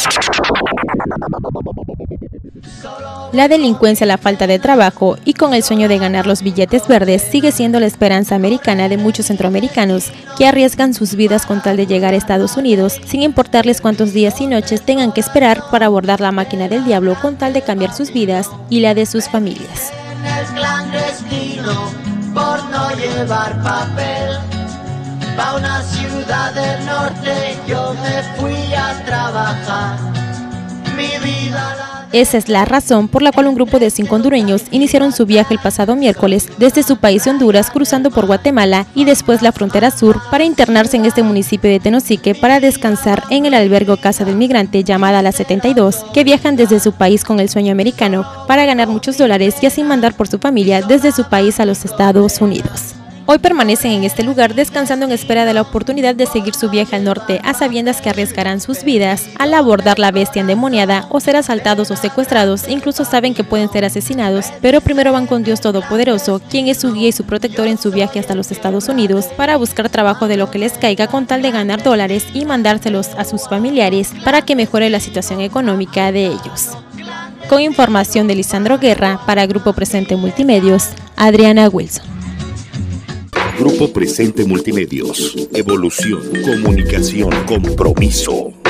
La delincuencia, la falta de trabajo y con el sueño de ganar los billetes verdes sigue siendo la esperanza americana de muchos centroamericanos que arriesgan sus vidas con tal de llegar a Estados Unidos, sin importarles cuántos días y noches tengan que esperar para abordar la máquina del diablo con tal de cambiar sus vidas y la de sus familias. Por no llevar papel, pa' una ciudad del norte yo me fui a trabajar. Mi vida Esa es la razón por la cual un grupo de 5 hondureños iniciaron su viaje el pasado miércoles desde su país de Honduras, cruzando por Guatemala y después la frontera sur para internarse en este municipio de Tenosique para descansar en el albergue Casa del Migrante llamada La 72, que viajan desde su país con el sueño americano para ganar muchos dólares y así mandar por su familia desde su país a los Estados Unidos. Hoy permanecen en este lugar descansando en espera de la oportunidad de seguir su viaje al norte a sabiendas que arriesgarán sus vidas al abordar la bestia endemoniada o ser asaltados o secuestrados. Incluso saben que pueden ser asesinados, pero primero van con Dios Todopoderoso, quien es su guía y su protector en su viaje hasta los Estados Unidos para buscar trabajo de lo que les caiga con tal de ganar dólares y mandárselos a sus familiares para que mejore la situación económica de ellos. Con información de Lisandro Guerra para Grupo Presente Multimedios, Adriana Wilson. Grupo Presente Multimedios. Evolución, comunicación, compromiso.